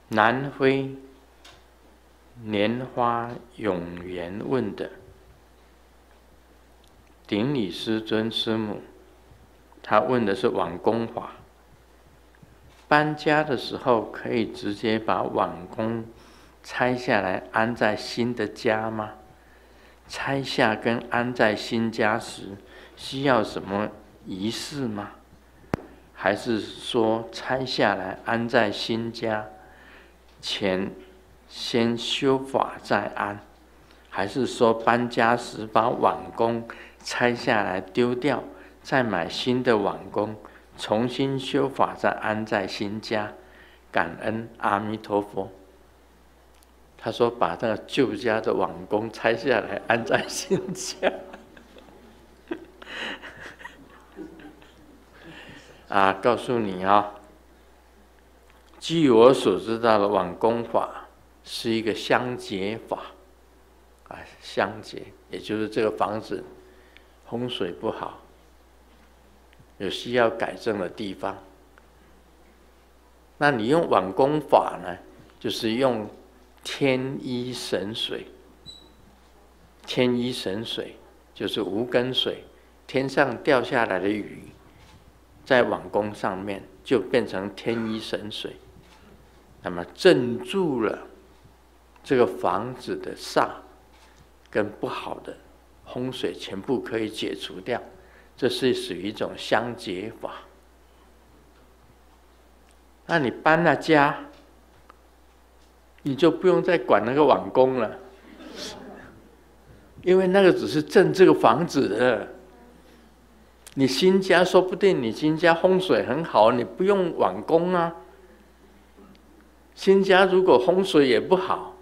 南非莲花永源问的顶礼师尊师母，他问的是碗公法。搬家的时候可以直接把碗公拆下来安在新的家吗？拆下跟安在新家时需要什么仪式吗？还是说拆下来安在新家前先修法再安？还是说搬家时把碗公拆下来丢掉，再买新的碗公，重新修法再安在新家？感恩阿弥陀佛。他说把那个旧家的碗公拆下来安在新家。告诉你据我所知道的碗公法是一个相结法。相结，也就是这个房子风水不好，有需要改正的地方。那你用碗公法呢，就是用天一神水。天一神水就是无根水，天上掉下来的雨，在碗公上面就变成天一神水，那么镇住了这个房子的煞跟不好的风水，全部可以解除掉。这是属于一种相结法。那你搬了家，你就不用再管那个碗公了，因为那个只是镇这个房子的。你新家说不定你新家风水很好，你不用碗公啊。新家如果风水也不好，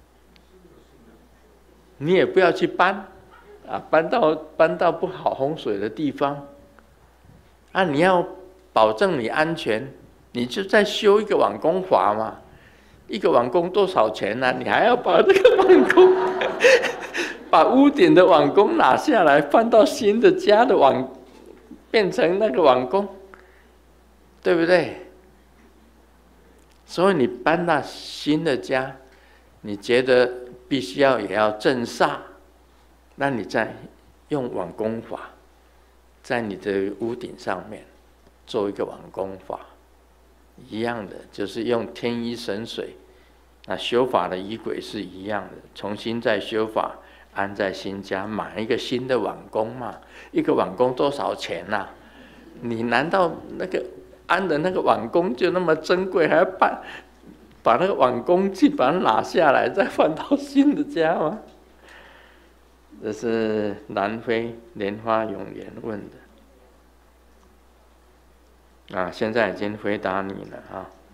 你也不要去搬搬到不好风水的地方。你要保证你安全，你就再修一个碗公法嘛。一个碗公多少钱呢？你还要把这个碗公把屋顶的碗公拿下来，放到新的家的碗，变成那个碗公，对不对？所以你搬到新的家，你觉得必须也要镇煞，那你再用碗公法，在你的屋顶上面做一个碗公法，一样的，就是用天一神水。那修法的仪轨是一样的，重新再修法，安在新家，买一个新的碗公嘛。一个碗公多少钱啊？你难道那个安的那个碗公就那么珍贵，还要把那个碗公去把它拿下来，再放到新的家吗？这是南非莲花永源问的。现在已经回答你了